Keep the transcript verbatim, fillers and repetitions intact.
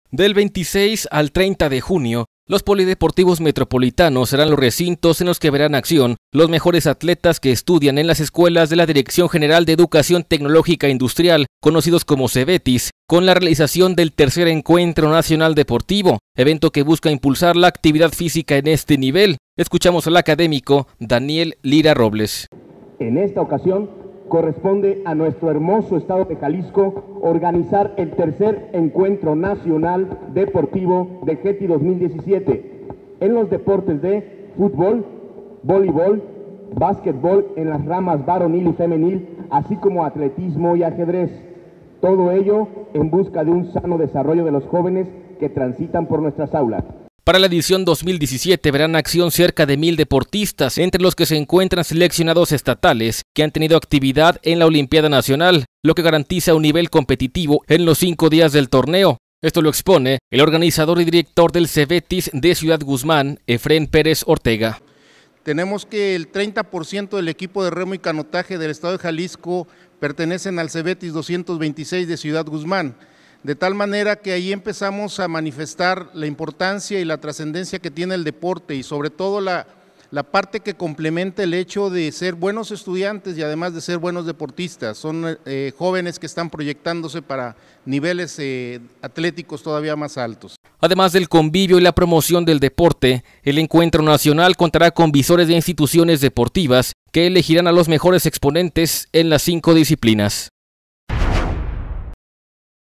Del veintiséis al treinta de junio, los polideportivos metropolitanos serán los recintos en los que verán acción los mejores atletas que estudian en las escuelas de la Dirección General de Educación Tecnológica Industrial, conocidos como CEBETIS, con la realización del tercer Encuentro Nacional Deportivo, evento que busca impulsar la actividad física en este nivel. Escuchamos al académico Daniel Lira Robles. En esta ocasión corresponde a nuestro hermoso estado de Jalisco organizar el tercer Encuentro Nacional Deportivo de GETI dos mil diecisiete en los deportes de fútbol, voleibol, básquetbol en las ramas varonil y femenil, así como atletismo y ajedrez. Todo ello en busca de un sano desarrollo de los jóvenes que transitan por nuestras aulas. Para la edición dos mil diecisiete verán acción cerca de mil deportistas, entre los que se encuentran seleccionados estatales que han tenido actividad en la Olimpiada Nacional, lo que garantiza un nivel competitivo en los cinco días del torneo. Esto lo expone el organizador y director del CEBETIS de Ciudad Guzmán, Efrén Pérez Ortega. Tenemos que el treinta por ciento del equipo de remo y canotaje del estado de Jalisco pertenecen al CEBETIS doscientos veintiséis de Ciudad Guzmán. De tal manera que ahí empezamos a manifestar la importancia y la trascendencia que tiene el deporte y sobre todo la, la parte que complementa el hecho de ser buenos estudiantes y además de ser buenos deportistas. Son eh, jóvenes que están proyectándose para niveles eh, atléticos todavía más altos. Además del convivio y la promoción del deporte, el encuentro nacional contará con visores de instituciones deportivas que elegirán a los mejores exponentes en las cinco disciplinas.